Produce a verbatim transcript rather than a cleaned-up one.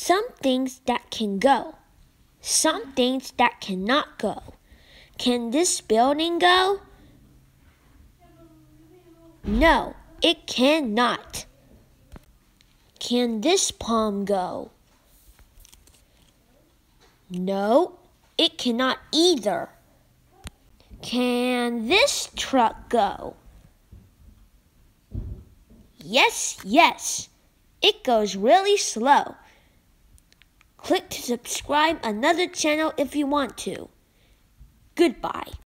Some things that can go. Some things that cannot go. Can this building go? No, it cannot. Can this palm go? No, it cannot either. Can this truck go? Yes, yes, it goes really slow. Click to subscribe another channel if you want to. Goodbye.